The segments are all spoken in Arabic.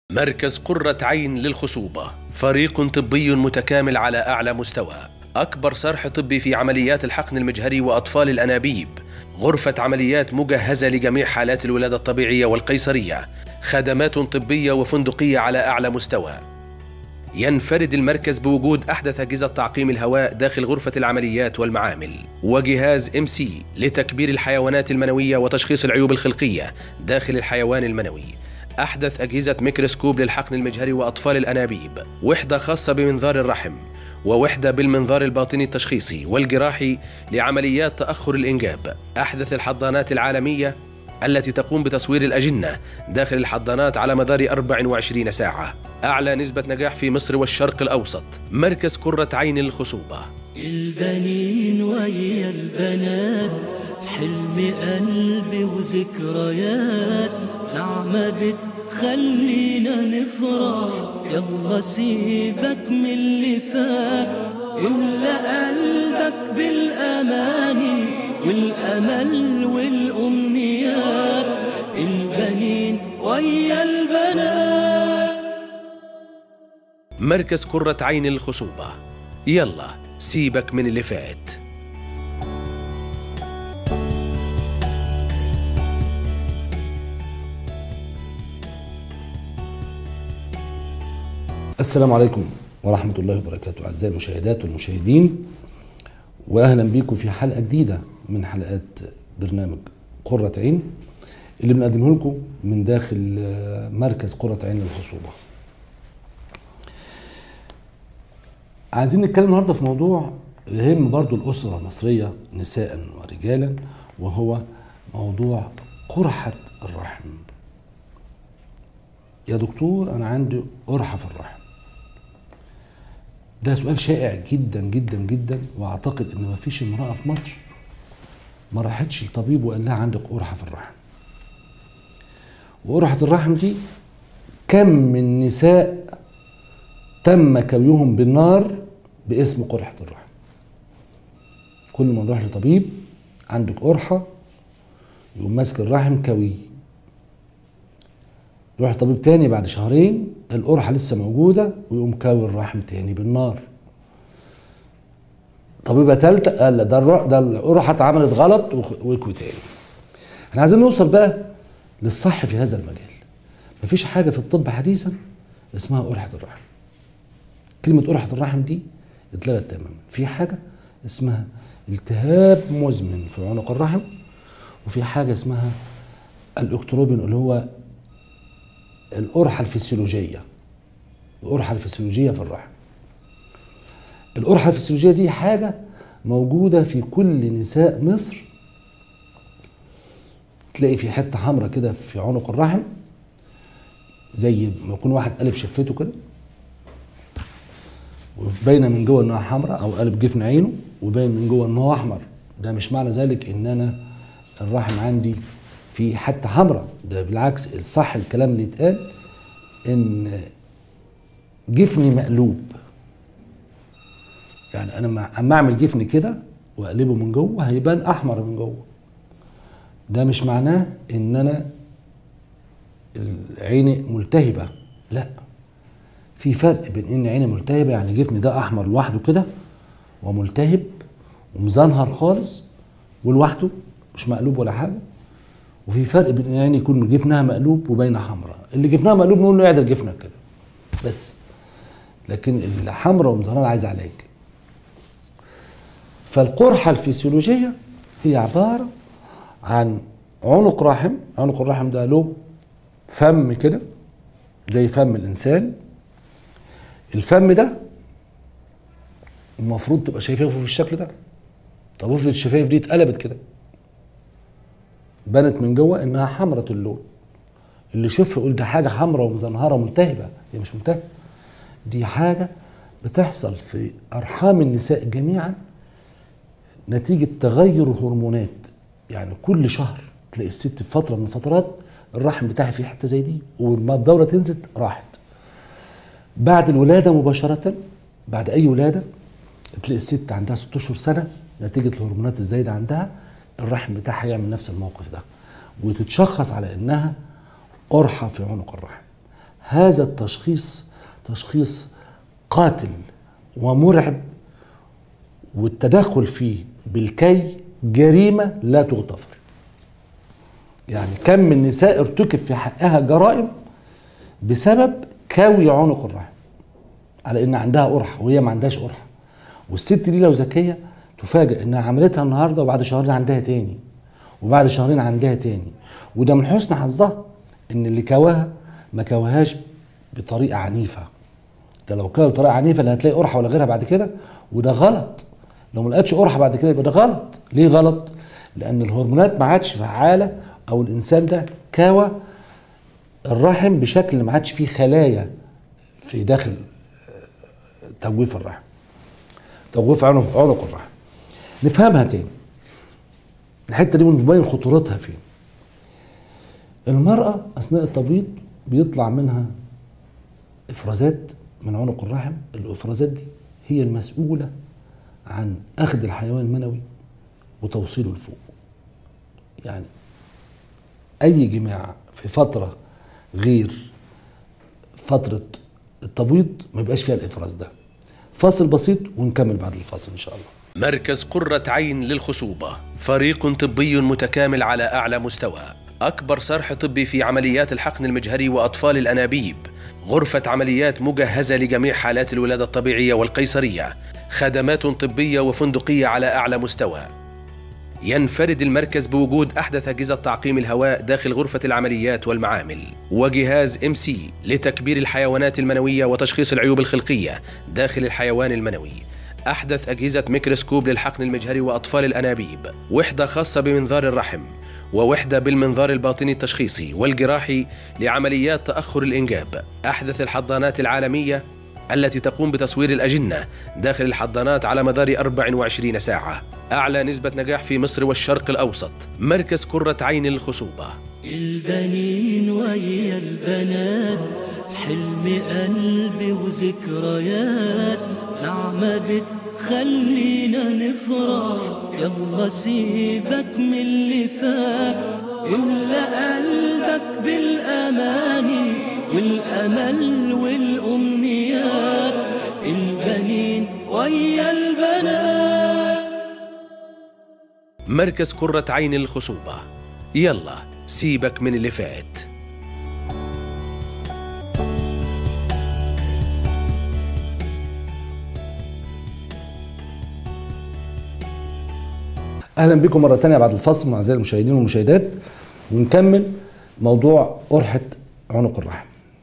مركز قرة عين للخصوبة، فريق طبي متكامل على أعلى مستوى، أكبر صرح طبي في عمليات الحقن المجهري وأطفال الأنابيب، غرفة عمليات مجهزة لجميع حالات الولادة الطبيعية والقيصرية، خدمات طبية وفندقية على أعلى مستوى. ينفرد المركز بوجود أحدث أجهزة تعقيم الهواء داخل غرفة العمليات والمعامل، وجهاز MC لتكبير الحيوانات المنوية وتشخيص العيوب الخلقية داخل الحيوان المنوي، أحدث أجهزة ميكروسكوب للحقن المجهري وأطفال الأنابيب، وحدة خاصة بمنظار الرحم، ووحدة بالمنظار الباطني التشخيصي والجراحي لعمليات تأخر الإنجاب، أحدث الحضانات العالمية التي تقوم بتصوير الأجنة داخل الحضانات على مدار 24 ساعة، أعلى نسبة نجاح في مصر والشرق الأوسط. مركز قرة عين للخصوبة. البنين ويا البنات، حلم قلبي وذكريات، نعمة بتخلينا نفرح، يلا سيبك من اللي فات، املأ قلبك بالأماني والأمل والأمنيات، البنين ويا البنات. مركز قرة عين للخصوبة، يلا سيبك من اللي فات. السلام عليكم ورحمة الله وبركاته أعزائي المشاهدات والمشاهدين، وأهلا بكم في حلقة جديدة من حلقات برنامج قرة عين اللي بنقدمه لكم من داخل مركز قرة عين للخصوبة. عايزين نتكلم النهارده في موضوع يهم برضو الأسرة المصرية نساء ورجالا، وهو موضوع قرحة الرحم. يا دكتور أنا عندي قرحة في الرحم. ده سؤال شائع جدا جدا جدا، واعتقد ان مفيش امرأة في مصر ما راحتش للطبيب وقال لها عندك قرحة في الرحم. وقرحة الرحم دي كم من نساء تم كويهم بالنار باسم قرحة الرحم. كل ما نروح لطبيب عندك قرحة يقوم ماسك الرحم كوي، يروح لطبيب تاني بعد شهرين القرحة لسه موجودة ويقوم كاوي الرحم تاني بالنار. طبيبة تالتة قال لا ده القرحة اتعملت غلط ويكوي تاني. احنا عايزين نوصل بقى للصح في هذا المجال. مفيش حاجة في الطب حديثا اسمها قرحة الرحم. كلمة قرحة الرحم دي اتلغت تماما. في حاجة اسمها التهاب مزمن في عنق الرحم، وفي حاجة اسمها الاكتروبين اللي هو القرحة الفسيولوجية. القرحة الفسيولوجية في الرحم. القرحة الفسيولوجية دي حاجة موجودة في كل نساء مصر. تلاقي في حتة حمراء كده في عنق الرحم، زي ما يكون واحد قلب شفته كده وباينه من جوه انها حمراء، او قلب جفن عينه وباين من جوه ان هو احمر. ده مش معنى ذلك ان انا الرحم عندي في حتة حمراء، ده بالعكس الصح الكلام اللي يتقال ان جفني مقلوب. يعني انا اما اعمل جفني كده واقلبه من جوه هيبان احمر من جوه. ده مش معناه ان انا عيني ملتهبه، لا، في فرق بين ان عيني ملتهبه يعني جفني ده احمر لوحده كده وملتهب ومزنهر خالص ولوحده مش مقلوب ولا حاجه، وفي فرق بين عيني يكون جفنها مقلوب وباينه حمراء. اللي جفنها مقلوب نقول له اعدل جفنك كده بس، لكن اللي حمراء ومزنهره عايز علاج. فالقرحه الفسيولوجيه هي عباره عن عنق رحم. عنق الرحم ده له فم كده زي فم الانسان. الفم ده المفروض تبقى شايفاه بالشكل ده. طب افرض الشفايف دي اتقلبت كده بانت من جوه انها حمرة اللون، اللي يشوفها يقول ده حاجه حمراء ومزنهره ملتهبه. هي مش ملتهبه، دي حاجه بتحصل في ارحام النساء جميعا نتيجه تغير الهرمونات. يعني كل شهر تلاقي الست في فتره من الفترات الرحم بتاعها في حته زي دي، وما الدوره تنزل راحت. بعد الولاده مباشره، بعد اي ولاده تلاقي الست عندها 6 اشهر سنه نتيجه الهرمونات الزايده عندها الرحم بتاعها يعمل نفس الموقف ده، وتتشخص على انها قرحه في عنق الرحم. هذا التشخيص تشخيص قاتل ومرعب، والتدخل فيه بالكي جريمة لا تغتفر. يعني كم من نساء ارتكب في حقها جرائم بسبب كوي عنق الرحم على ان عندها قرحه وهي ما عندهاش قرحه، والست دي لو ذكيه تفاجئ انها عملتها النهارده وبعد شهرين عندها تاني وبعد شهرين عندها تاني. وده من حسن حظها ان اللي كواها ما كواهاش بطريقه عنيفه. ده لو كوا بطريقه عنيفه لا هتلاقي قرحه ولا غيرها بعد كده، وده غلط. لو ما لقتش قرحه بعد كده يبقى ده غلط. ليه غلط؟ لان الهرمونات ما عادش فعاله، او الانسان ده كوى الرحم بشكل ما عادش فيه خلايا في داخل تجويف الرحم، تجويف عنق الرحم. نفهمها تاني الحته دي ونبين خطورتها فين. المرأة أثناء التبويض بيطلع منها إفرازات من عنق الرحم. الإفرازات دي هي المسؤولة عن أخذ الحيوان المنوي وتوصيله لفوق. يعني أي جماع في فترة غير فترة التبويض ما يبقاش فيها الإفراز ده. فاصل بسيط ونكمل بعد الفاصل إن شاء الله. مركز قرة عين للخصوبة، فريق طبي متكامل على أعلى مستوى، أكبر صرح طبي في عمليات الحقن المجهري وأطفال الأنابيب، غرفة عمليات مجهزة لجميع حالات الولادة الطبيعية والقيصرية، خدمات طبية وفندقية على أعلى مستوى. ينفرد المركز بوجود أحدث أجهزة تعقيم الهواء داخل غرفة العمليات والمعامل، وجهاز MC لتكبير الحيوانات المنوية وتشخيص العيوب الخلقية داخل الحيوان المنوي، أحدث أجهزة ميكروسكوب للحقن المجهري وأطفال الأنابيب، وحدة خاصة بمنظار الرحم، ووحدة بالمنظار الباطني التشخيصي والجراحي لعمليات تأخر الإنجاب، أحدث الحضانات العالمية التي تقوم بتصوير الأجنة داخل الحضانات على مدار 24 ساعة، أعلى نسبة نجاح في مصر والشرق الأوسط. مركز قرة عين للخصوبة. البنين ويا البنات، حلم قلبي وذكريات، نعمة بتخلينا نفرح، يلا سيبك من اللي فات، املأ قلبك بالأماني والأمل والأمنيات، البنين ويا البنات. مركز قرة عين للخصوبة، يلا سيبك من اللي فات. اهلا بكم مره تانية بعد الفصل اعزائي المشاهدين والمشاهدات، ونكمل موضوع قرحه عنق الرحم.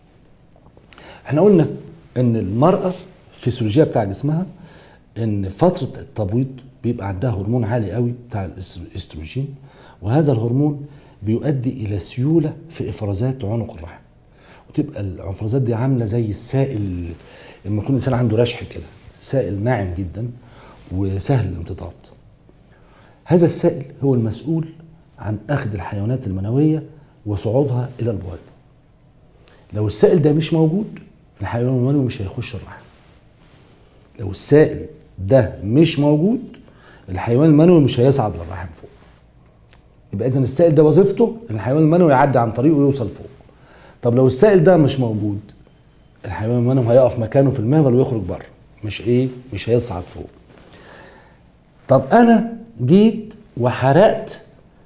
احنا قلنا ان المراه الفسيولوجيه بتاع جسمها ان فتره التبويض بيبقى عندها هرمون عالي قوي بتاع الاستروجين، وهذا الهرمون بيؤدي الى سيوله في افرازات عنق الرحم، وتبقى الافرازات دي عامله زي السائل لما يكون الانسان عنده رشح كده، سائل ناعم جدا وسهل الامتطاط. هذا السائل هو المسؤول عن أخذ الحيوانات المنوية وصعودها إلى البويضة. لو السائل ده مش موجود الحيوان المنوي مش هيخش الرحم. لو السائل ده مش موجود الحيوان المنوي مش هيصعد للرحم فوق. يبقى إذن السائل ده وظيفته الحيوان المنوي يعدي عن طريقه ويوصل فوق. طب لو السائل ده مش موجود الحيوان المنوي هيقف مكانه في المهبل ويخرج بره، مش هيصعد فوق. طب أنا جيت وحرقت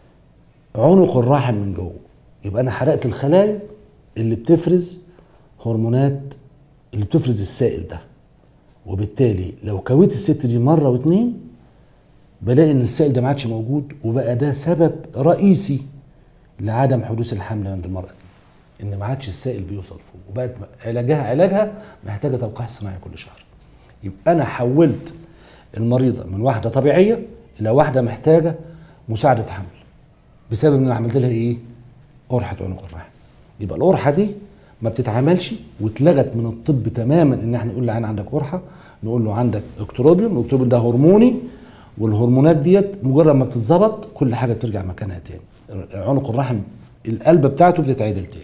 عنق الرحم من جوه، يبقى انا حرقت الخلايا اللي بتفرز هرمونات اللي بتفرز السائل ده، وبالتالي لو كويت الست دي مره واتنين بلاقي ان السائل ده ما عادش موجود، وبقى ده سبب رئيسي لعدم حدوث الحمل عند المراه دي، ان ما عادش السائل بيوصل فوق، وبقت علاجها محتاجه تلقيح صناعي كل شهر. يبقى انا حولت المريضه من واحده طبيعيه الى واحده محتاجه مساعده حمل بسبب ان انا عملت لها ايه؟ قرحه عنق الرحم. يبقى القرحه دي ما بتتعملش واتلغت من الطب تماما ان احنا نقول لعين عندك قرحه، نقول له عندك اكتروبيوم، الاكتروبيوم ده هرموني، والهرمونات ديت مجرد ما بتتظبط كل حاجه بترجع مكانها تاني. عنق الرحم القلبه بتاعته بتتعدل تاني.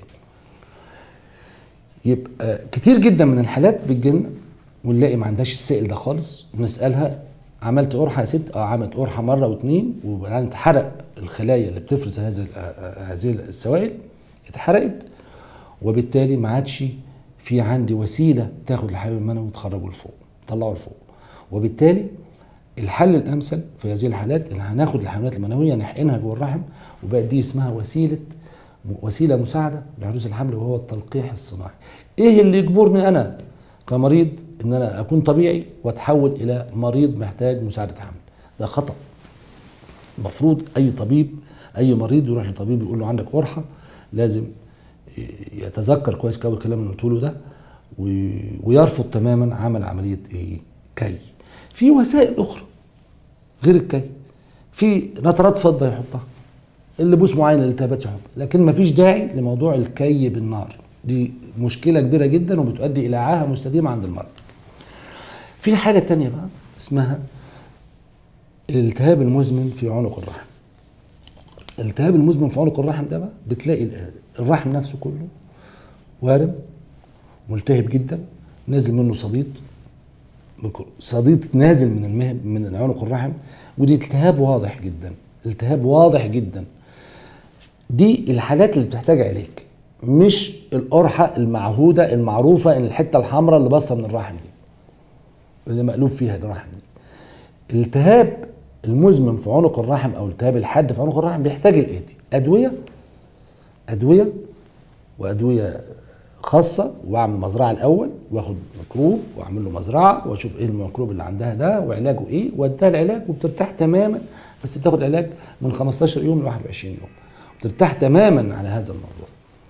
يبقى كتير جدا من الحالات بتجيلنا ونلاقي ما عندهاش السائل ده خالص، ونسالها عملت قرحه يا ست؟ عملت قرحه مره واتنين، وبعدين اتحرق الخلايا اللي بتفرز هذه السوائل، اتحرقت وبالتالي ما عادش في عندي وسيله تاخد الحيوان المنوي وتخرجه لفوق، تطلعه لفوق. وبالتالي الحل الامثل في هذه الحالات ان هناخد الحيوانات المنويه نحقنها جوه الرحم، وبقت دي اسمها وسيله مساعده لحدوث الحمل، وهو التلقيح الصناعي. ايه اللي يجبرني انا كمريض ان انا اكون طبيعي واتحول الى مريض محتاج مساعده حمل؟ ده خطا. المفروض اي مريض يروح لطبيب يقول له عندك قرحه، لازم يتذكر كويس قوي الكلام اللي قلت له ده، ويرفض تماما عمل عمليه كي. في وسائل اخرى غير الكي، في نترات فضه يحطها، اللبوس معين للالتهابات يحطها، لكن ما فيش داعي لموضوع الكي بالنار. دي مشكله كبيره جدا وبتؤدي الى عاهه مستديمه عند المرضى. في حاجه تانية بقى اسمها الالتهاب المزمن في عنق الرحم. الالتهاب المزمن في عنق الرحم ده بقى بتلاقي الرحم نفسه كله وارم ملتهب جدا، نازل منه صديد نازل من عنق الرحم، ودي التهاب واضح جدا. دي الحاجات اللي بتحتاج علاج، مش القرحه المعهوده المعروفه ان الحته الحمراء اللي باصه من الرحم دي اللي مقلوب فيها الرحم دي. الالتهاب المزمن في عنق الرحم او الالتهاب الحاد في عنق الرحم بيحتاج الاتي: ادويه خاصه، واعمل مزرعه الاول، واخد ميكروب واعمل له مزرعه واشوف ايه الميكروب اللي عندها ده وعلاجه ايه، واديها العلاج وبترتاح تماما. بس بتاخد علاج من 15 يوم ل 21 يوم، بترتاح تماما على هذا الموضوع.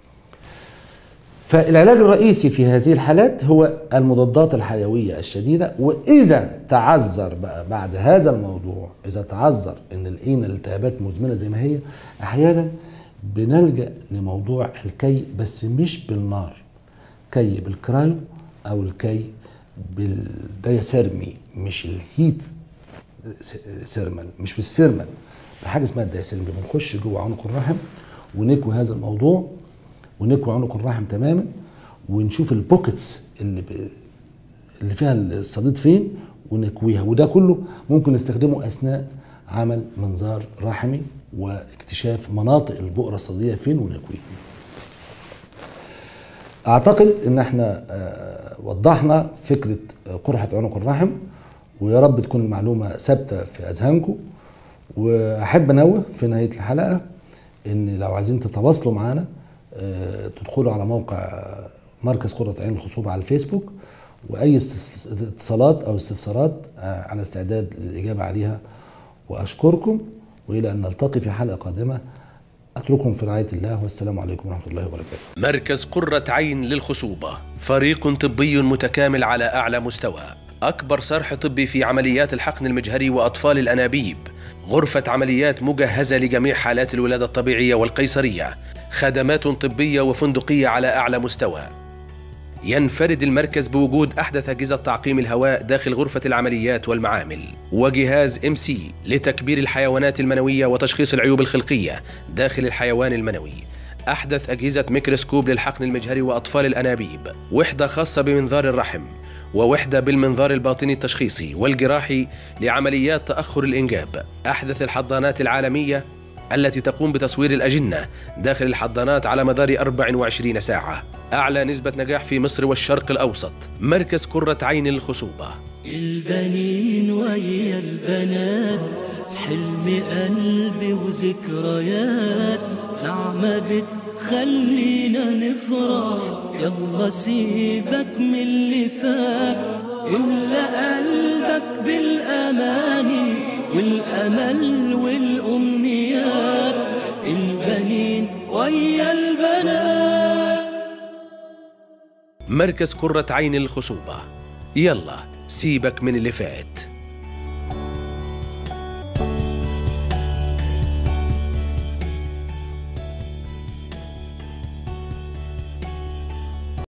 فالعلاج الرئيسي في هذه الحالات هو المضادات الحيويه الشديده. واذا تعذر بقى بعد هذا الموضوع، اذا تعذر ان لقينا الالتهابات مزمنه زي ما هي، احيانا بنلجأ لموضوع الكي، بس مش بالنار، كي بالكرايو او الكي بالدياسيرمي، مش الهيت سيرمال، مش بالسيرمال، حاجه اسمها الدياسيرمي. بنخش جوه عنق الرحم ونكوي هذا الموضوع، ونكوي عنق الرحم تماما، ونشوف البوكيتس اللي فيها الصديد فين ونكويها. وده كله ممكن نستخدمه اثناء عمل منظار رحمي واكتشاف مناطق البؤرة الصديدية فين ونكويها. اعتقد ان احنا وضحنا فكرة قرحة عنق الرحم، ويا رب تكون المعلومة ثابتة في اذهانكم. واحب انوه في نهاية الحلقة ان لو عايزين تتواصلوا معنا تدخلوا على موقع مركز قرة عين الخصوبة على الفيسبوك، واي اتصالات او استفسارات على استعداد للاجابة عليها. واشكركم، والى ان نلتقي في حلقة قادمة. اترككم في رعاية الله، والسلام عليكم ورحمة الله وبركاته. مركز قرة عين للخصوبة، فريق طبي متكامل على اعلى مستوى، اكبر صرح طبي في عمليات الحقن المجهري واطفال الانابيب، غرفة عمليات مجهزة لجميع حالات الولادة الطبيعية والقيصرية، خدمات طبية وفندقية على أعلى مستوى. ينفرد المركز بوجود أحدث أجهزة تعقيم الهواء داخل غرفة العمليات والمعامل، وجهاز MC لتكبير الحيوانات المنوية وتشخيص العيوب الخلقية داخل الحيوان المنوي، أحدث أجهزة ميكروسكوب للحقن المجهري وأطفال الأنابيب، وحدة خاصة بمنظار الرحم، ووحدة بالمنظار الباطني التشخيصي والجراحي لعمليات تأخر الإنجاب، أحدث الحضانات العالمية التي تقوم بتصوير الأجنة داخل الحضانات على مدار 24 ساعة، أعلى نسبة نجاح في مصر والشرق الأوسط. مركز قرة عين للخصوبة. البنين ويا البنات، حلم قلبي وذكريات، نعمة بتخلينا نفرح. يلا سيبك من اللي فات، املأ قلبك بالأماني والأمل والأمنيات. البنين ويا البنات. مركز قرة عين للخصوبة. يلا سيبك من اللي فات.